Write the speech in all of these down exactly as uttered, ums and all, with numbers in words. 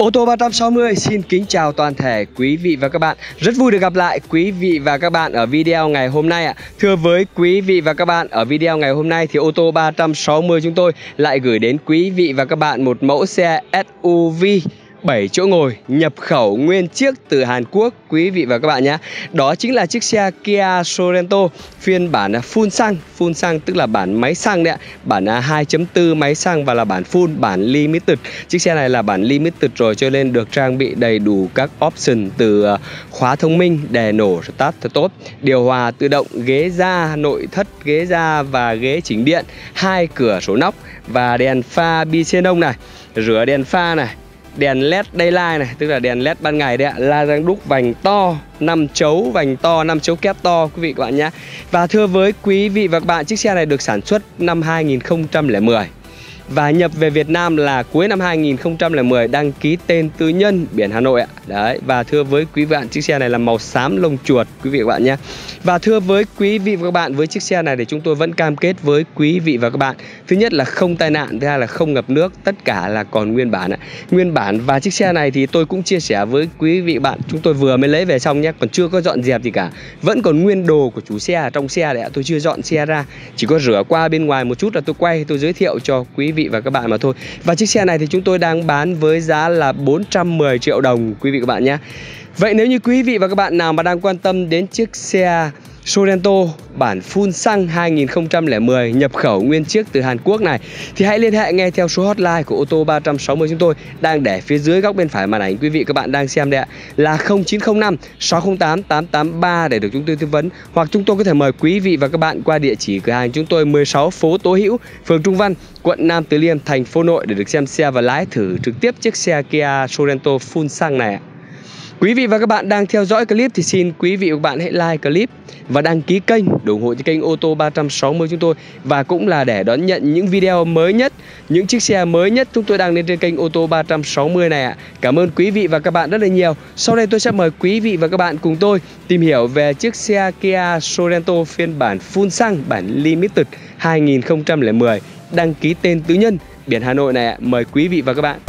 Ô tô ba trăm sáu mươi xin kính chào toàn thể quý vị và các bạn. Rất vui được gặp lại quý vị và các bạn ở video ngày hôm nay ạ. Thưa với quý vị và các bạn, ở video ngày hôm nay thì ô tô ba trăm sáu mươi chúng tôi lại gửi đến quý vị và các bạn một mẫu xe ét u vê bảy chỗ ngồi nhập khẩu nguyên chiếc từ Hàn Quốc quý vị và các bạn nhé. Đó chính là chiếc xe Kia Sorento phiên bản full xăng, full xăng tức là bản máy xăng đấy ạ. Bản hai chấm bốn máy xăng và là bản full, bản limited. Chiếc xe này là bản limited rồi cho nên được trang bị đầy đủ các option từ khóa thông minh, đèn nổ start thật tốt, điều hòa tự động, ghế da, nội thất ghế da và ghế chỉnh điện, hai cửa sổ nóc và đèn pha bi xenon này, rửa đèn pha này, đèn led daylight này, tức là đèn led ban ngày đấy ạ, la răng đúc vành to, năm chấu vành to, năm chấu kép to quý vị các bạn nhé. Và thưa với quý vị và các bạn, chiếc xe này được sản xuất năm hai nghìn không trăm lẻ mười và nhập về Việt Nam là cuối năm hai nghìn không trăm lẻ mười, đăng ký tên tư nhân, biển Hà Nội ạ. Đấy, và thưa với quý vị và các bạn, chiếc xe này là màu xám lông chuột quý vị và các bạn nhé. Và thưa với quý vị và các bạn, với chiếc xe này thì chúng tôi vẫn cam kết với quý vị và các bạn, thứ nhất là không tai nạn, thứ hai là không ngập nước, tất cả là còn nguyên bản ạ. Nguyên bản. Và chiếc xe này thì tôi cũng chia sẻ với quý vị và bạn, chúng tôi vừa mới lấy về xong nhé, còn chưa có dọn dẹp gì cả, vẫn còn nguyên đồ của chủ xe ở trong xe đấy ạ. Tôi chưa dọn xe ra, chỉ có rửa qua bên ngoài một chút là tôi quay, tôi giới thiệu cho quý vị và các bạn mà thôi. Và chiếc xe này thì chúng tôi đang bán với giá là bốn trăm mười triệu đồng quý vị các bạn nhé. Vậy nếu như quý vị và các bạn nào mà đang quan tâm đến chiếc xe Sorento bản full xăng hai nghìn không trăm lẻ mười nhập khẩu nguyên chiếc từ Hàn Quốc này thì hãy liên hệ ngay theo số hotline của ô tô ba trăm sáu mươi chúng tôi đang để phía dưới góc bên phải màn ảnh quý vị các bạn đang xem đây ạ, là không chín không năm sáu không tám tám tám ba để được chúng tôi tư vấn, hoặc chúng tôi có thể mời quý vị và các bạn qua địa chỉ cửa hàng chúng tôi mười sáu phố Tố Hữu, phường Trung Văn, quận Nam Từ Liêm, thành phố Nội để được xem xe và lái thử trực tiếp chiếc xe Kia Sorento full xăng này ạ. Quý vị và các bạn đang theo dõi clip thì xin quý vị và các bạn hãy like clip và đăng ký kênh để ủng hộ cho kênh ô tô ba trăm sáu mươi chúng tôi, và cũng là để đón nhận những video mới nhất, những chiếc xe mới nhất chúng tôi đăng lên trên kênh ô tô ba trăm sáu mươi này ạ. Cảm ơn quý vị và các bạn rất là nhiều. Sau đây tôi sẽ mời quý vị và các bạn cùng tôi tìm hiểu về chiếc xe Kia Sorento phiên bản full xăng bản limited hai nghìn không trăm lẻ mười đăng ký tên tư nhân, biển Hà Nội này ạ. Mời quý vị và các bạn.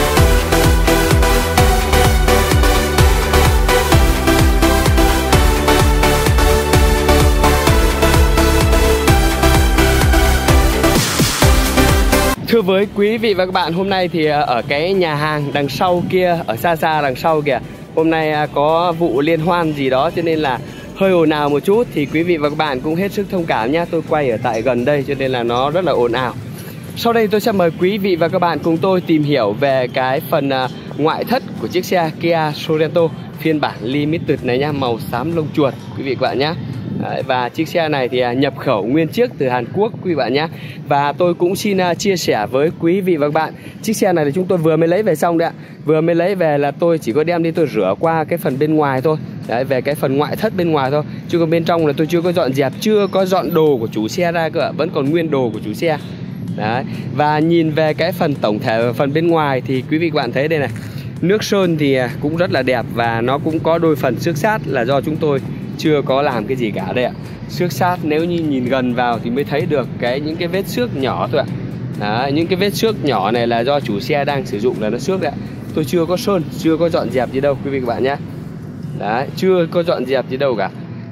Thưa với quý vị và các bạn, hôm nay thì ở cái nhà hàng đằng sau kia, ở xa xa đằng sau kìa, hôm nay có vụ liên hoan gì đó cho nên là hơi ồn ào một chút, thì quý vị và các bạn cũng hết sức thông cảm nhé. Tôi quay ở tại gần đây cho nên là nó rất là ồn ào. Sau đây tôi sẽ mời quý vị và các bạn cùng tôi tìm hiểu về cái phần ngoại thất của chiếc xe Kia Sorento phiên bản limited này nhá, màu xám lông chuột quý vị và các bạn nhé. Đấy, và chiếc xe này thì nhập khẩu nguyên chiếc từ Hàn Quốc quý vị bạn nhé. Và tôi cũng xin chia sẻ với quý vị và các bạn, chiếc xe này thì chúng tôi vừa mới lấy về xong đấy ạ. Vừa mới lấy về là tôi chỉ có đem đi tôi rửa qua cái phần bên ngoài thôi. Đấy, về cái phần ngoại thất bên ngoài thôi, chứ còn bên trong là tôi chưa có dọn dẹp, chưa có dọn đồ của chủ xe ra cơ ạ. Vẫn còn nguyên đồ của chủ xe. Đấy, và nhìn về cái phần tổng thể phần bên ngoài thì quý vị các bạn thấy đây này, nước sơn thì cũng rất là đẹp và nó cũng có đôi phần xước sát là do chúng tôi chưa có làm cái gì cả đây ạ. Xước sát nếu như nhìn gần vào thì mới thấy được cái những cái vết xước nhỏ thôi ạ. Đấy, những cái vết xước nhỏ này là do chủ xe đang sử dụng là nó xước đấy ạ. Tôi chưa có sơn, chưa có dọn dẹp gì đâu quý vị các bạn nhé. Đấy, chưa có dọn dẹp gì đâu cả.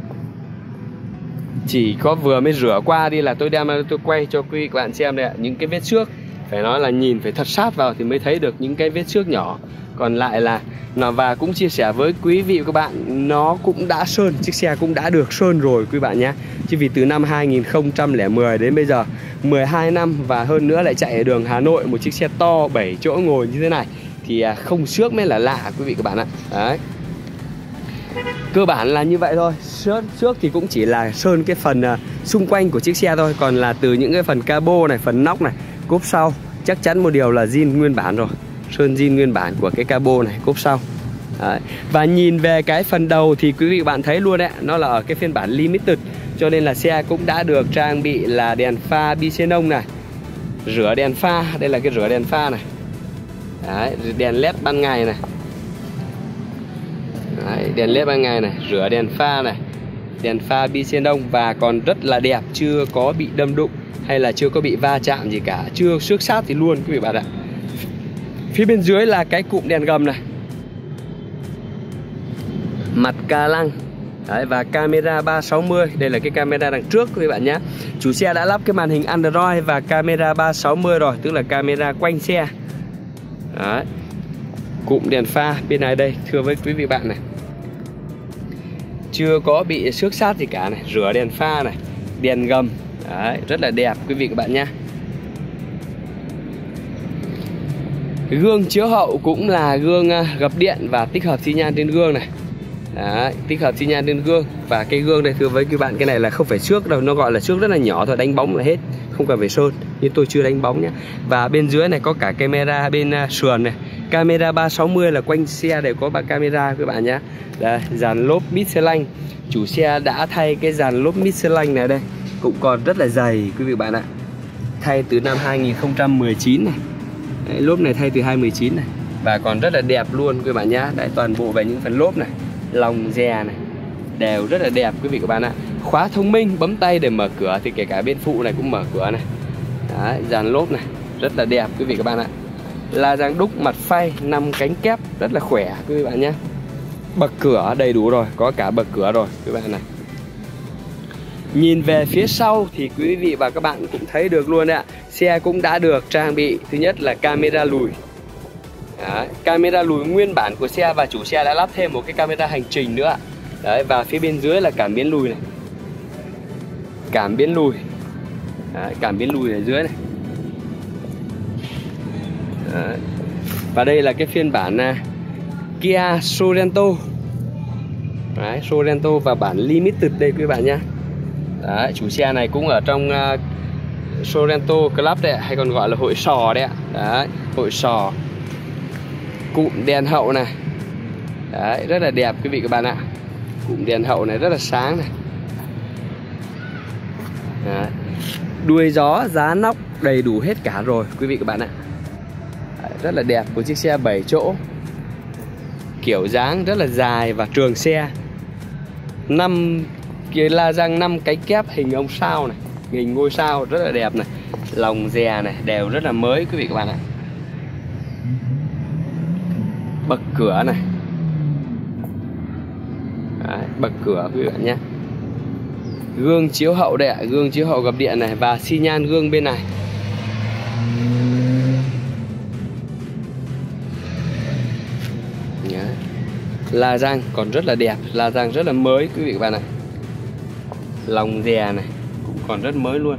Chỉ có vừa mới rửa qua đi là tôi đem tôi quay cho quý vị các bạn xem đây ạ. Những cái vết xước phải nói là nhìn phải thật sát vào thì mới thấy được những cái vết xước nhỏ. Còn lại là nó, và cũng chia sẻ với quý vị và các bạn, nó cũng đã sơn, chiếc xe cũng đã được sơn rồi quý bạn nhé. Chứ vì từ năm hai nghìn không trăm lẻ mười đến bây giờ mười hai năm, và hơn nữa lại chạy ở đường Hà Nội, một chiếc xe to bảy chỗ ngồi như thế này thì không xước mới là lạ quý vị các bạn ạ. Đấy, cơ bản là như vậy thôi. Xước, xước thì cũng chỉ là sơn cái phần uh, xung quanh của chiếc xe thôi. Còn là từ những cái phần cabo này, phần nóc này, cốp sau chắc chắn một điều là zin nguyên bản rồi, sơn zin nguyên bản của cái cabo này, cốp sau. Đấy. Và nhìn về cái phần đầu thì quý vị bạn thấy luôn đấy, nó là ở cái phiên bản limited cho nên là xe cũng đã được trang bị là đèn pha bi xenon này, rửa đèn pha, đây là cái rửa đèn pha này. Đấy, đèn led ban ngày này. Đấy, đèn led ban ngày này, rửa đèn pha này, đèn pha bi xenon và còn rất là đẹp, chưa có bị đâm đụng hay là chưa có bị va chạm gì cả, chưa xước sát thì luôn quý vị bạn ạ. Phía bên dưới là cái cụm đèn gầm này, mặt ca lăng. Đấy, và camera ba sáu mươi. Đây là cái camera đằng trước các bạn nhé. Chủ xe đã lắp cái màn hình Android và camera ba sáu mươi rồi, tức là camera quanh xe. Đấy. Cụm đèn pha bên này đây, thưa với quý vị bạn này, chưa có bị xước sát gì cả này. Rửa đèn pha này, đèn gầm. Đấy, rất là đẹp quý vị các bạn nhé. Gương chiếu hậu cũng là gương gập điện và tích hợp xi nhan trên gương này. Đấy, tích hợp xi nhan trên gương. Và cái gương đây thưa với các bạn, cái này là không phải xước đâu, nó gọi là xước rất là nhỏ thôi, đánh bóng là hết, không cần phải sơn, nhưng tôi chưa đánh bóng nhé. Và bên dưới này có cả camera bên uh, sườn này, camera ba sáu mươi là quanh xe đều có ba camera các bạn nhé. Đây, dàn lốp Michelin, chủ xe đã thay cái dàn lốp Michelin này đây, cũng còn rất là dày quý vị bạn ạ, thay từ năm hai nghìn không trăm mười chín này. Đấy, lốp này thay từ hai nghìn không trăm mười chín này, và còn rất là đẹp luôn quý bạn nhá. Đấy, toàn bộ về những phần lốp này, lòng dè này đều rất là đẹp quý vị các bạn ạ. Khóa thông minh, bấm tay để mở cửa, thì kể cả bên phụ này cũng mở cửa này. Đấy, dàn lốp này rất là đẹp quý vị các bạn ạ. La răng đúc, mặt phay, năm cánh kép rất là khỏe quý vị bạn nhé. Bậc cửa đầy đủ rồi, có cả bậc cửa rồi quý bạn này. Nhìn về phía sau thì quý vị và các bạn cũng thấy được luôn đấy ạ. Xe cũng đã được trang bị, thứ nhất là camera lùi. Đấy, camera lùi nguyên bản của xe, và chủ xe đã lắp thêm một cái camera hành trình nữa. Đấy, và phía bên dưới là cảm biến lùi này, cảm biến lùi. Đấy, cảm biến lùi ở dưới này. Đấy. Và đây là cái phiên bản uh, Kia Sorento. Đấy, Sorento và bản Limited đây quý bạn nhé. Đấy, chủ xe này cũng ở trong uh, Sorento Club đấy, hay còn gọi là hội sò đấy ạ. Đấy, hội sò. Cụm đèn hậu này. Đấy, rất là đẹp quý vị các bạn ạ. Cụm đèn hậu này rất là sáng này. Đấy. Đuôi gió, giá nóc đầy đủ hết cả rồi quý vị các bạn ạ. Đấy, rất là đẹp của chiếc xe bảy chỗ. Kiểu dáng rất là dài và trường xe. năm kia la răng năm cánh kép hình ông sao này, hình ngôi sao rất là đẹp này. Lòng dè này đều rất là mới quý vị các bạn ạ. Bậc cửa này. Đấy, bậc cửa quý vị bạn nhé. Gương chiếu hậu đây ạ, gương chiếu hậu gập điện này, và xi nhan gương bên này. Đấy. La răng còn rất là đẹp, la răng rất là mới quý vị các bạn ạ. Lòng dè này cũng còn rất mới luôn.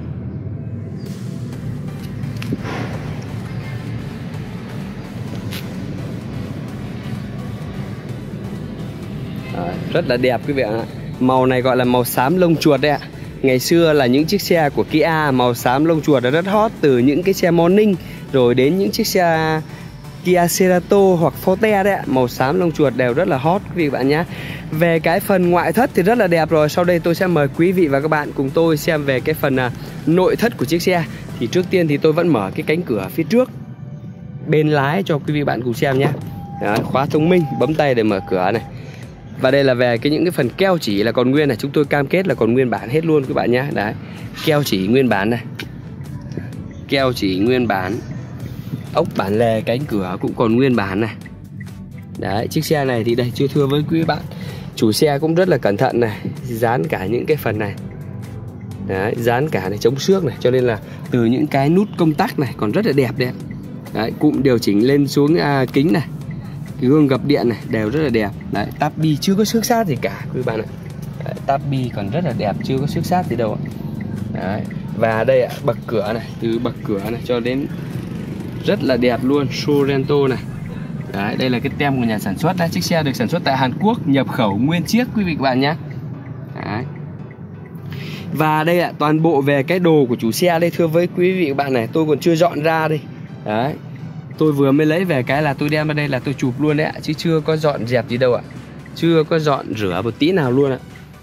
Đấy, rất là đẹp quý vị ạ. Màu này gọi là màu xám lông chuột đấy ạ. Ngày xưa là những chiếc xe của Kia màu xám lông chuột là rất hot, từ những cái xe Morning rồi đến những chiếc xe Kia Cerato hoặc Forte đấy ạ. Màu xám lông chuột đều rất là hot quý vị bạn nhé. Về cái phần ngoại thất thì rất là đẹp rồi. Sau đây tôi sẽ mời quý vị và các bạn cùng tôi xem về cái phần uh, nội thất của chiếc xe. Thì trước tiên thì tôi vẫn mở cái cánh cửa phía trước bên lái cho quý vị bạn cùng xem nhé. Đấy, khóa thông minh, bấm tay để mở cửa này. Và đây là về cái những cái phần keo chỉ là còn nguyên này, chúng tôi cam kết là còn nguyên bản hết luôn các bạn nhé. Đấy, keo chỉ nguyên bản này, keo chỉ nguyên bản, ốc bản lề cánh cửa cũng còn nguyên bản này. Đấy, chiếc xe này thì đây chưa thưa với quý bạn, chủ xe cũng rất là cẩn thận này, dán cả những cái phần này. Đấy, dán cả này, chống xước này, cho nên là từ những cái nút công tắc này còn rất là đẹp đấy. Đấy, cụm điều chỉnh lên xuống à, kính này, cái gương gập điện này đều rất là đẹp. Đấy, táp bi chưa có xước sát gì cả quý bạn ạ. Đấy, táp bi còn rất là đẹp, chưa có xước sát gì đâu ạ. Đấy, và đây ạ, bậc cửa này, từ bậc cửa này cho đến rất là đẹp luôn, Sorento này. Đấy, đây là cái tem của nhà sản xuất đấy. Chiếc xe được sản xuất tại Hàn Quốc, nhập khẩu nguyên chiếc quý vị các bạn nhé. Đấy. Và đây ạ, toàn bộ về cái đồ của chủ xe đây thưa với quý vị các bạn này, tôi còn chưa dọn ra đây. Đấy, tôi vừa mới lấy về cái là tôi đem vào đây là tôi chụp luôn đấy ạ, chứ chưa có dọn dẹp gì đâu ạ. Chưa có dọn rửa một tí nào luôn ạ.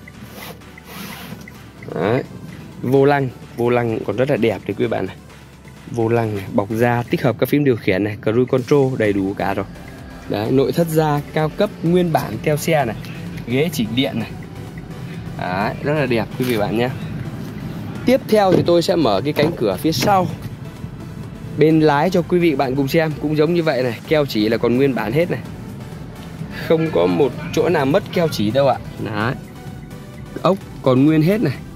Đấy. Vô lăng, vô lăng còn rất là đẹp đấy quý bạn này. Vô lăng này, bọc da, tích hợp các phím điều khiển này, cruise control đầy đủ cả rồi. Đấy, nội thất da cao cấp nguyên bản theo xe này, ghế chỉnh điện này. Đấy, rất là đẹp quý vị bạn nhé. Tiếp theo thì tôi sẽ mở cái cánh cửa phía sau. Bên lái cho quý vị bạn cùng xem cũng giống như vậy này, keo chỉ là còn nguyên bản hết này, không có một chỗ nào mất keo chỉ đâu ạ. Đấy. Ốc còn nguyên hết này,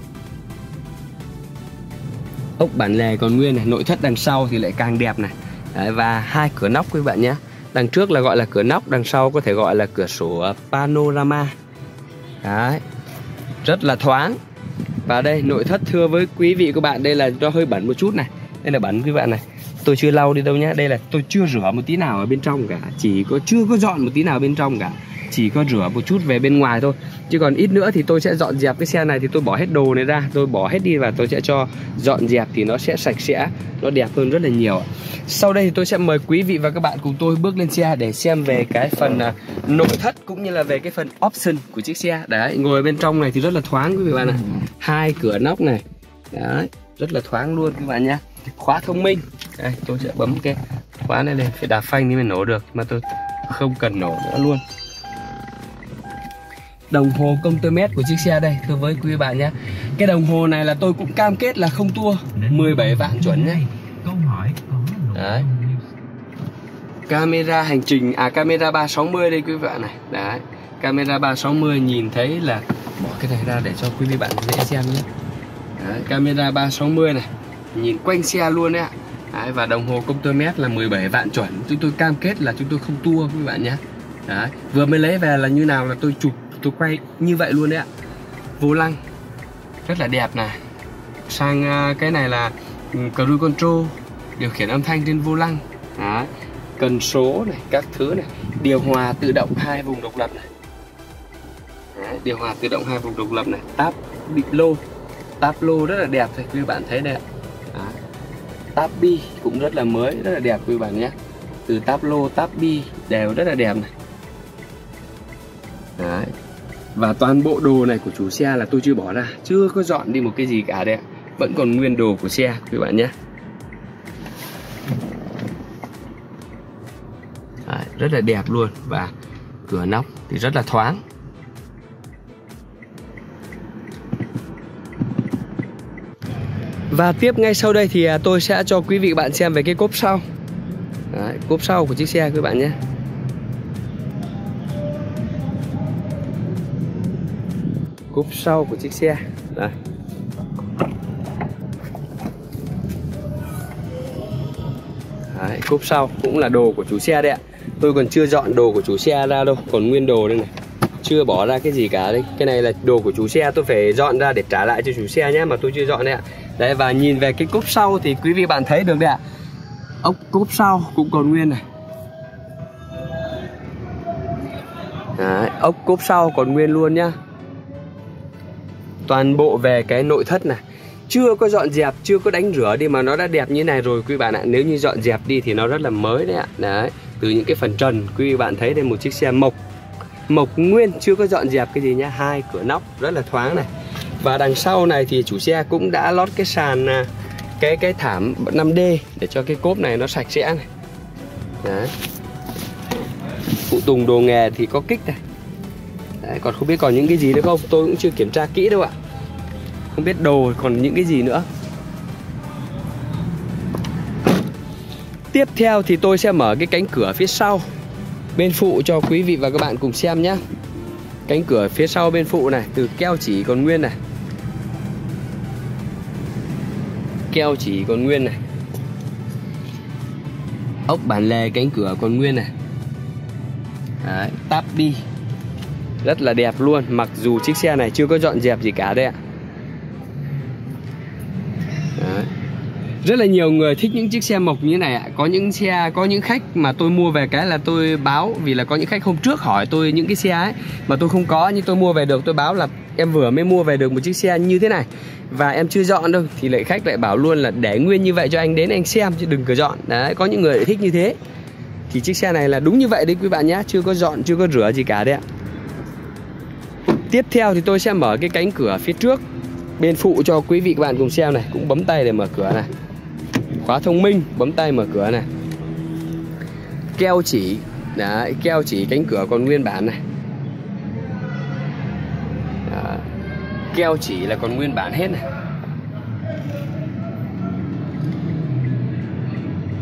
ốc bản lề còn nguyên này, nội thất đằng sau thì lại càng đẹp này. Đấy, và hai cửa nóc quý bạn nhé. Đằng trước là gọi là cửa nóc, đằng sau có thể gọi là cửa sổ panorama. Đấy, rất là thoáng. Và đây nội thất thưa với quý vị các bạn, đây là do hơi bẩn một chút này. Đây là bẩn quý bạn này, tôi chưa lau đi đâu nhá. Đây là tôi chưa rửa một tí nào ở bên trong cả, chỉ có chưa có dọn một tí nào bên trong cả, chỉ có rửa một chút về bên ngoài thôi. Chứ còn ít nữa thì tôi sẽ dọn dẹp cái xe này, thì tôi bỏ hết đồ này ra, tôi bỏ hết đi và tôi sẽ cho dọn dẹp thì nó sẽ sạch sẽ, nó đẹp hơn rất là nhiều. Sau đây thì tôi sẽ mời quý vị và các bạn cùng tôi bước lên xe để xem về cái phần uh, nội thất cũng như là về cái phần option của chiếc xe. Đấy, ngồi bên trong này thì rất là thoáng quý vị bạn ạ. Hai cửa nóc này, đấy, rất là thoáng luôn các bạn nhé. Khóa thông minh, đây tôi sẽ bấm cái khóa này lên, phải đạp phanh thì mới nổ được, mà tôi không cần nổ nữa luôn. Đồng hồ công tơ mét của chiếc xe đây thưa với quý bạn nhé. Cái đồng hồ này là tôi cũng cam kết là không tua, mười bảy vạn chuẩn nhé. Đấy. Camera hành trình, à camera ba sáu mươi đây quý bạn này. Đấy, camera ba sáu mươi nhìn thấy là bỏ cái này ra để cho quý vị bạn dễ xem nhé. Đấy, camera ba sáu mươi này, nhìn quanh xe luôn đấy ạ. Đấy, và đồng hồ công tơ mét là mười bảy vạn chuẩn. Chúng tôi cam kết là chúng tôi không tua quý bạn nhé. Đấy, vừa mới lấy về là như nào là tôi chụp, tôi quay như vậy luôn đấy ạ. Vô lăng rất là đẹp này. Sang cái này là cruise control, điều khiển âm thanh trên vô lăng. Đấy, cần số này, các thứ này, điều hòa tự động hai vùng độc lập này. Đấy, điều hòa tự động hai vùng độc lập này, tab bị lô, tab lô rất là đẹp thôi quý bạn thấy đây ạ. Đấy, tab bi cũng rất là mới, rất là đẹp quý bạn nhé. Từ tab lô, tab bi đều rất là đẹp này. Đấy. Và toàn bộ đồ này của chủ xe là tôi chưa bỏ ra, chưa có dọn đi một cái gì cả đây ạ. Vẫn còn nguyên đồ của xe quý bạn nhé. Đấy, rất là đẹp luôn. Và cửa nóc thì rất là thoáng. Và tiếp ngay sau đây thì tôi sẽ cho quý vị bạn xem về cái cốp sau. Đấy, cốp sau của chiếc xe quý bạn nhé. Cốp sau của chiếc xe. Đây. Đấy, cốp sau cũng là đồ của chủ xe đấy ạ. Tôi còn chưa dọn đồ của chủ xe ra đâu, còn nguyên đồ đây này, chưa bỏ ra cái gì cả đây. Cái này là đồ của chủ xe, tôi phải dọn ra để trả lại cho chủ xe nhé, mà tôi chưa dọn đấy ạ. Đấy, và nhìn về cái cốp sau thì quý vị bạn thấy được đấy ạ. Ốc cốp sau cũng còn nguyên này. Đấy, ốc cốp sau còn nguyên luôn nhá. Toàn bộ về cái nội thất này, chưa có dọn dẹp, chưa có đánh rửa đi mà nó đã đẹp như này rồi quý bạn ạ. Nếu như dọn dẹp đi thì nó rất là mới đấy ạ. Đấy, từ những cái phần trần quý bạn thấy đây, một chiếc xe mộc mộc nguyên, chưa có dọn dẹp cái gì nhá. Hai cửa nóc rất là thoáng này. Và đằng sau này thì chủ xe cũng đã lót cái sàn, cái cái thảm năm D để cho cái cốp này nó sạch sẽ này. Đấy. Phụ tùng đồ nghề thì có kích này. Đấy, còn không biết còn những cái gì nữa không, tôi cũng chưa kiểm tra kỹ đâu ạ. Không biết đồ còn những cái gì nữa. Tiếp theo thì tôi sẽ mở cái cánh cửa phía sau bên phụ cho quý vị và các bạn cùng xem nhé. Cánh cửa phía sau bên phụ này, từ keo chỉ còn nguyên này, keo chỉ còn nguyên này, ốc bản lề cánh cửa còn nguyên này. Đấy, tab bi rất là đẹp luôn, mặc dù chiếc xe này chưa có dọn dẹp gì cả đây ạ. Đấy. Rất là nhiều người thích những chiếc xe mộc như thế này ạ. Có những xe, có những khách mà tôi mua về cái là tôi báo, vì là có những khách hôm trước hỏi tôi những cái xe ấy mà tôi không có, nhưng tôi mua về được, tôi báo là em vừa mới mua về được một chiếc xe như thế này và em chưa dọn đâu, thì lại khách lại bảo luôn là để nguyên như vậy cho anh đến anh xem chứ đừng có dọn. Đấy, có những người lại thích như thế. Thì chiếc xe này là đúng như vậy đấy quý bạn nhé, chưa có dọn, chưa có rửa gì cả đấy ạ. Tiếp theo thì tôi sẽ mở cái cánh cửa phía trước bên phụ cho quý vị các bạn cùng xem này. Cũng bấm tay để mở cửa này. Khóa thông minh, bấm tay mở cửa này. Keo chỉ, đấy, keo chỉ cánh cửa còn nguyên bản này. Đó. Keo chỉ là còn nguyên bản hết này.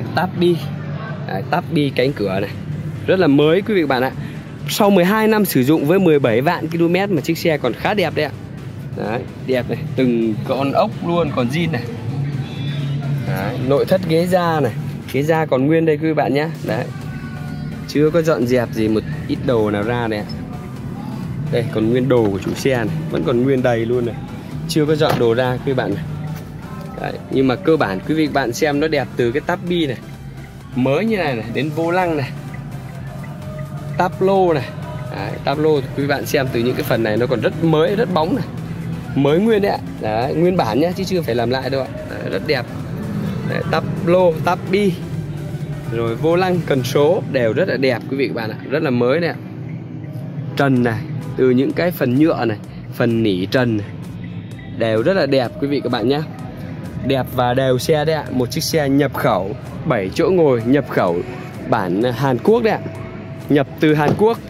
táp bi. Đấy, táp bi cánh cửa này rất là mới quý vị các bạn ạ. Sau mười hai năm sử dụng với mười bảy vạn ki lô mét mà chiếc xe còn khá đẹp đấy ạ. Đấy, đẹp này, từng con ốc luôn còn zin này. Đấy, nội thất ghế da này, ghế da còn nguyên đây quý vị bạn nhé. Đấy, chưa có dọn dẹp gì một ít đồ nào ra này ạ. Đây còn nguyên đồ của chủ xe này, vẫn còn nguyên đầy luôn này, chưa có dọn đồ ra quý vị bạn này. Đấy, nhưng mà cơ bản quý vị bạn xem nó đẹp từ cái táp bi này mới như này này đến vô lăng này, táp lô này. Đấy, táp lô quý vị bạn xem từ những cái phần này nó còn rất mới, rất bóng này, mới nguyên đấy ạ. Đấy, nguyên bản nhá chứ chưa phải làm lại đâu ạ. Đấy, rất đẹp. Đấy, táp lô, táp bi, rồi vô lăng, cần số đều rất là đẹp quý vị các bạn ạ, rất là mới này ạ. Trần này, từ những cái phần nhựa này, phần nỉ trần này, đều rất là đẹp quý vị các bạn nhé. Đẹp và đều xe đấy ạ. Một chiếc xe nhập khẩu bảy chỗ ngồi, nhập khẩu bản Hàn Quốc đấy ạ, nhập từ Hàn Quốc.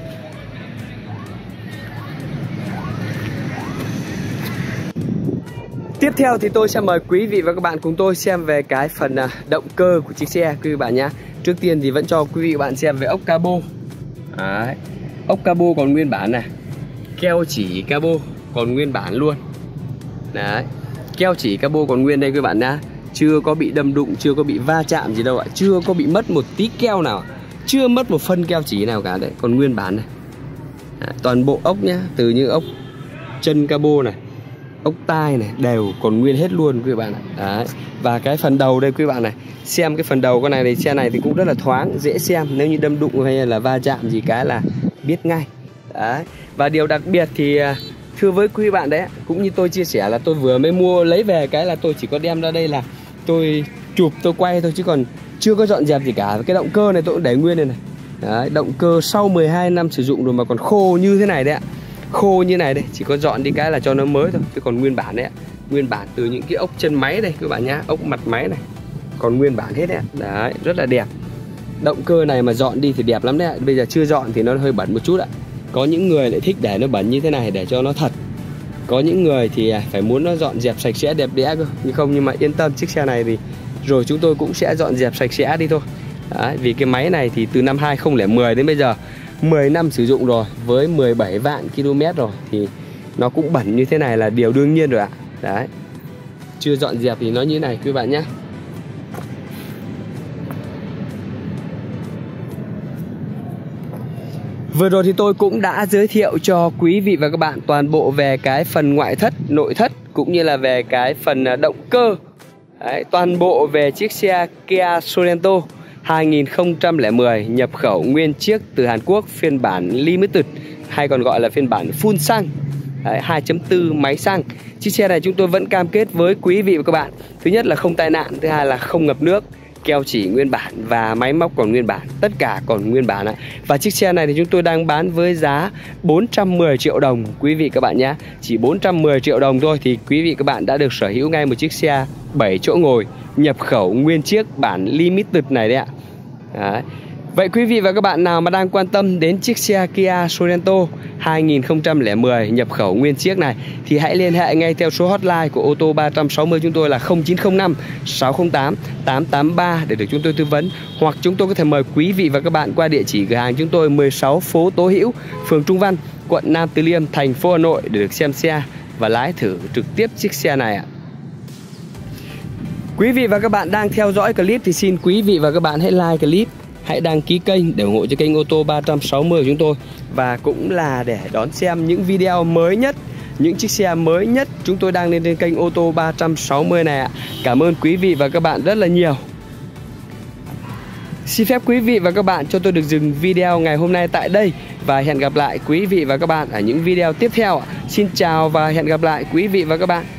Tiếp theo thì tôi sẽ mời quý vị và các bạn cùng tôi xem về cái phần động cơ của chiếc xe quý vị bạn nhé. Trước tiên thì vẫn cho quý vị và bạn xem về ốc cabo. Đấy, ốc cabo còn nguyên bản này, keo chỉ cabo còn nguyên bản luôn. Đấy, keo chỉ cabo còn nguyên đây quý bạn nhá, chưa có bị đâm đụng, chưa có bị va chạm gì đâu ạ, chưa có bị mất một tí keo nào, chưa mất một phân keo chỉ nào cả đấy, còn nguyên bản này. Đấy, toàn bộ ốc nhá, từ những ốc chân cabo này, ốc tai này đều còn nguyên hết luôn quý bạn ạ. Đấy, và cái phần đầu đây quý bạn này, xem cái phần đầu con này thì xe này thì cũng rất là thoáng, dễ xem, nếu như đâm đụng hay là va chạm gì cái là biết ngay. Đấy, và điều đặc biệt thì thưa với quý bạn đấy, cũng như tôi chia sẻ là tôi vừa mới mua lấy về cái là tôi chỉ có đem ra đây là tôi chụp, tôi quay thôi chứ còn chưa có dọn dẹp gì cả. Cái động cơ này tôi cũng để nguyên này này. Đấy, động cơ sau mười hai năm sử dụng rồi mà còn khô như thế này đấy ạ, khô như này đây, chỉ có dọn đi cái là cho nó mới thôi, chứ còn nguyên bản đấy ạ. Nguyên bản từ những cái ốc chân máy đây các bạn nhá, ốc mặt máy này còn nguyên bản hết đấy ạ. Đấy, rất là đẹp. Động cơ này mà dọn đi thì đẹp lắm đấy ạ. Bây giờ chưa dọn thì nó hơi bẩn một chút ạ. Có những người lại thích để nó bẩn như thế này để cho nó thật. Có những người thì phải muốn nó dọn dẹp sạch sẽ đẹp đẽ cơ. Nhưng không, nhưng mà yên tâm, chiếc xe này thì rồi chúng tôi cũng sẽ dọn dẹp sạch sẽ đi thôi. Đấy, vì cái máy này thì từ năm hai không không một đến bây giờ mười năm sử dụng rồi, với mười bảy vạn ki lô mét rồi thì nó cũng bẩn như thế này là điều đương nhiên rồi ạ. Đấy, chưa dọn dẹp thì nó như thế này quý bạn nhé. Vừa rồi thì tôi cũng đã giới thiệu cho quý vị và các bạn toàn bộ về cái phần ngoại thất, nội thất cũng như là về cái phần động cơ. Đấy, toàn bộ về chiếc xe Kia Sorento hai không một không nhập khẩu nguyên chiếc từ Hàn Quốc, phiên bản Limited hay còn gọi là phiên bản full xăng. Đấy, hai chấm bốn máy xăng. Chiếc xe này chúng tôi vẫn cam kết với quý vị và các bạn, thứ nhất là không tai nạn, thứ hai là không ngập nước, keo chỉ nguyên bản và máy móc còn nguyên bản, tất cả còn nguyên bản ạ. Và chiếc xe này thì chúng tôi đang bán với giá bốn trăm mười triệu đồng quý vị các bạn nhé. Chỉ bốn trăm mười triệu đồng thôi thì quý vị các bạn đã được sở hữu ngay một chiếc xe bảy chỗ ngồi nhập khẩu nguyên chiếc bản Limited này đấy ạ. Đấy. Vậy quý vị và các bạn nào mà đang quan tâm đến chiếc xe Kia Sorento hai không một không nhập khẩu nguyên chiếc này thì hãy liên hệ ngay theo số hotline của ô tô ba trăm sáu mươi chúng tôi là không chín không năm sáu không tám tám tám ba để được chúng tôi tư vấn, hoặc chúng tôi có thể mời quý vị và các bạn qua địa chỉ cửa hàng chúng tôi mười sáu phố Tố Hữu, phường Trung Văn, quận Nam Từ Liêm, thành phố Hà Nội để được xem xe và lái thử trực tiếp chiếc xe này ạ. Quý vị và các bạn đang theo dõi clip thì xin quý vị và các bạn hãy like clip, hãy đăng ký kênh để ủng hộ cho kênh ô tô ba trăm sáu mươi của chúng tôi, và cũng là để đón xem những video mới nhất, những chiếc xe mới nhất chúng tôi đang lên trên kênh ô tô ba trăm sáu mươi này ạ. Cảm ơn quý vị và các bạn rất là nhiều. Xin phép quý vị và các bạn cho tôi được dừng video ngày hôm nay tại đây và hẹn gặp lại quý vị và các bạn ở những video tiếp theo. Xin chào và hẹn gặp lại quý vị và các bạn.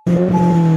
Thank you.